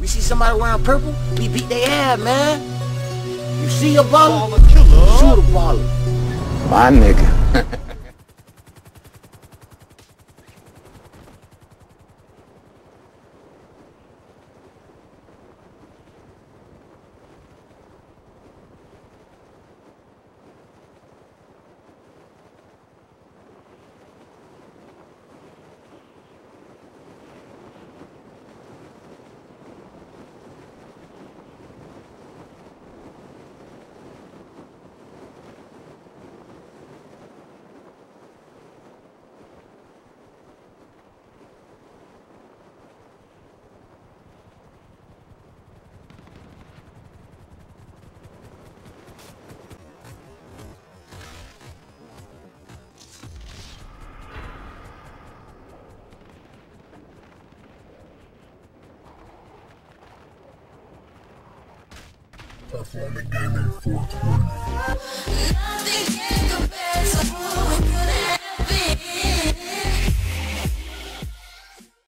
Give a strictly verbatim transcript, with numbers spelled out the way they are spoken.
see somebody wearing purple, we beat their ass, man. You see a baller, shoot a baller. My nigga. Performing Gaming four twenty.